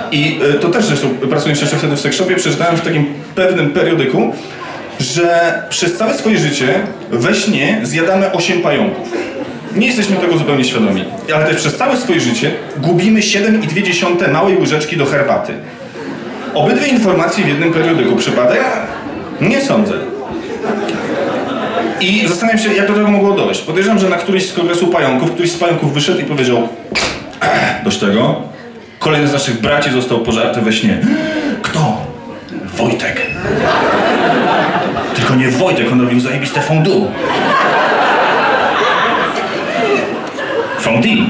I to też zresztą, pracując jeszcze wtedy w seksshopie, przeczytałem w takim pewnym periodyku, że przez całe swoje życie we śnie zjadamy 8 pająków. Nie jesteśmy tego zupełnie świadomi. Ale też przez całe swoje życie gubimy 7,2 małej łyżeczki do herbaty. Obydwie informacje w jednym periodyku. Przypadek? Nie sądzę. I zastanawiam się, jak do tego mogło dojść. Podejrzewam, że na któryś z kongresu pająków, któryś z pająków wyszedł i powiedział: dość tego. Kolejny z naszych braci został pożarty we śnie. Kto? Wojtek. Tylko nie Wojtek, on robił zajebiste fondue. Fondue.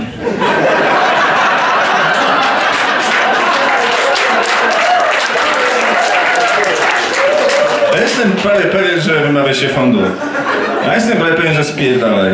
Ja jestem prawie pewien, że wymawia się fondue. A jestem prawie pewien, że spierdalaj.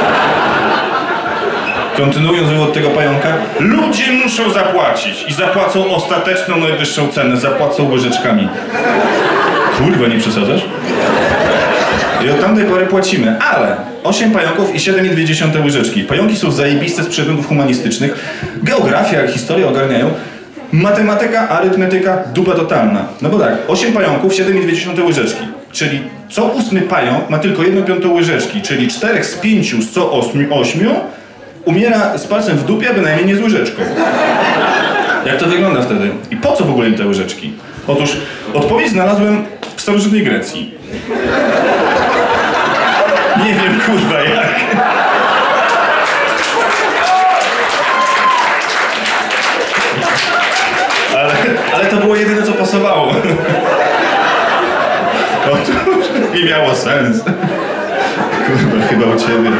Kontynuując wywód tego pająka, ludzie muszą zapłacić i zapłacą ostateczną, najwyższą cenę, zapłacą łyżeczkami. Kurwa, nie przesadzasz? I od tamtej pory płacimy, ale 8 pająków i 7,2 łyżeczki. Pająki są zajebiste z przedmiotów humanistycznych, geografia, historię ogarniają, matematyka, arytmetyka, dupa totalna. No bo tak, 8 pająków, 7,2 łyżeczki. Czyli co 8 pająk ma tylko 1/5 łyżeczki, czyli 4 z 5 z co 8 umiera z palcem w dupie, a bynajmniej nie z łyżeczką. Jak to wygląda wtedy? I po co w ogóle im te łyżeczki? Otóż odpowiedź znalazłem w starożytnej Grecji. Nie wiem, kurwa, jak. Ale to było jedyne, co pasowało. Otóż nie miało sens. Kurwa, chyba u ciebie.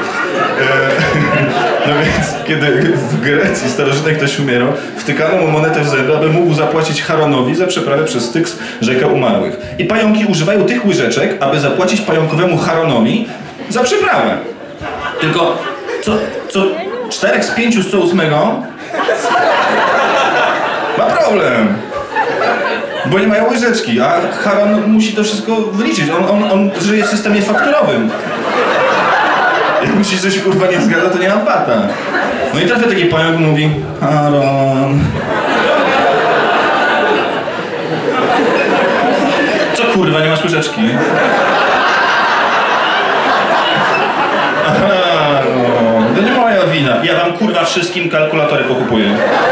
No więc, kiedy w Grecji starożytnej ktoś umierał, wtykano mu monetę w zęby, aby mógł zapłacić Charonowi za przeprawę przez Styx, rzekę umarłych. I pająki używają tych łyżeczek, aby zapłacić pająkowemu Charonowi za przeprawę. Tylko co 4 z 5 z co 8 ma problem. Bo nie mają łyżeczki, a Charon musi to wszystko wyliczyć. On żyje w systemie fakturowym. Jak mu się coś kurwa nie zgadza, to nie ma pata. No i trafia taki pająk, mówi: Charon. Co kurwa, nie masz łyżeczki? Aha, no, to nie moja wina. Ja wam kurwa wszystkim kalkulatory pokupuję.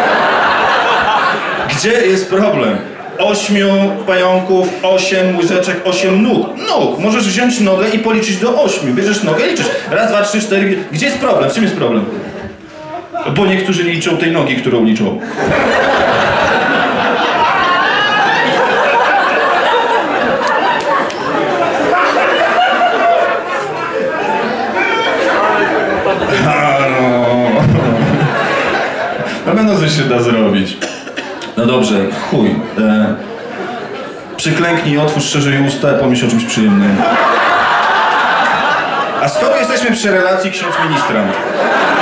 Gdzie jest problem? 8 pająków, 8 łyżeczek, 8 nóg. Nóg! Możesz wziąć nogę i policzyć do 8. Bierzesz nogę i liczysz. Raz, 2, 3, 4. Gdzie jest problem? W czym jest problem? Bo niektórzy liczą tej nogi, którą liczą. Na pewno coś się da zrobić. No dobrze, chuj. Przyklęknij, otwórz szerzej usta, pomyśl o czymś przyjemnym. A skoro jesteśmy przy relacji ksiądz ministrant.